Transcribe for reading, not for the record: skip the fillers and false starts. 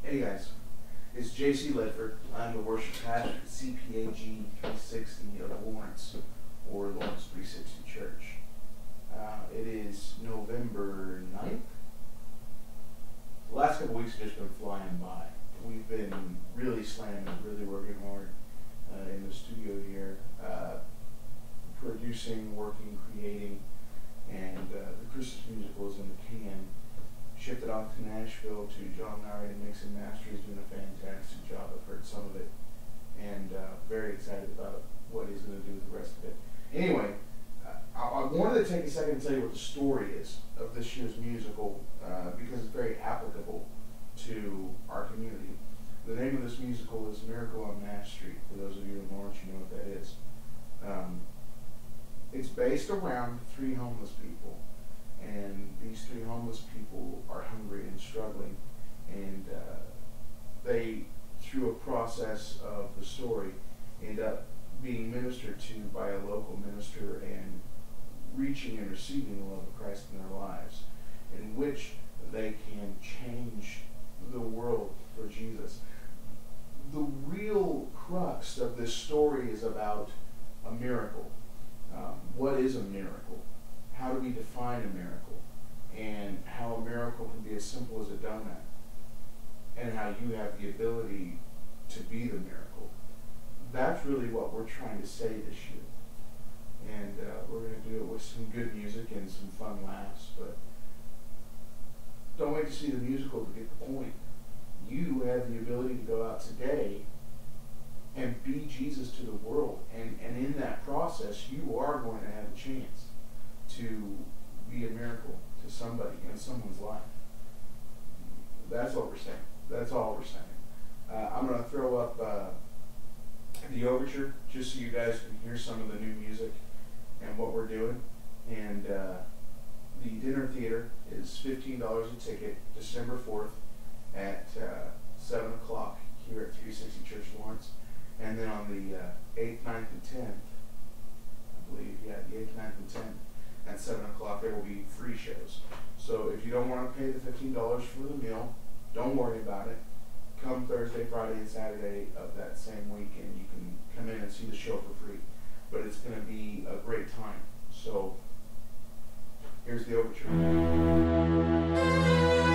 Hey guys, it's JC Ledford. I'm the worship pastor at CPAG 360 of Lawrence, or Lawrence 360 Church. It is November 9th. The last couple weeks have just been flying by. We've been really slamming, really working hard in the studio here, producing, working, creating, and the Christmas musical is in the can. Shipped it off to Nashville to John Lowry to mix and master. He's doing a fantastic job. I've heard some of it, and very excited about what he's going to do with the rest of it. Anyway, I wanted to take a second to tell you what the story is of this year's musical because it's very applicable to our community. The name of this musical is Miracle on Mass Street. For those of you in Lawrence, you know what that is. It's based around 3 homeless people. And these 3 homeless people are hungry and struggling, and they, through a process of the story, end up being ministered to by a local minister and reaching and receiving the love of Christ in their lives, in which they can change the world for Jesus. The real crux of this story is about a miracle. What is a miracle? How do we define a miracle? And how a miracle can be as simple as a donut. And how you have the ability to be the miracle. That's really what we're trying to say this year. And we're going to do it with some good music and some fun laughs. But don't wait to see the musical to get the point. You have the ability to go out today and be Jesus to the world. And in that process, you are going to have a chance to be a miracle to somebody in someone's life. That's what we're saying. That's all we're saying. I'm going to throw up the overture just so you guys can hear some of the new music and what we're doing. And the dinner theater is $15 a ticket, December 4th at 7 o'clock here at 360 Church Lawrence. And then on the 8th, 9th, and 10th, I believe, the 8th, 9th, and 10th, at 7 o'clock, there will be free shows. So if you don't want to pay the $15 for the meal, don't worry about it. Come Thursday, Friday, and Saturday of that same week, and you can come in and see the show for free. But it's going to be a great time. So here's the overture.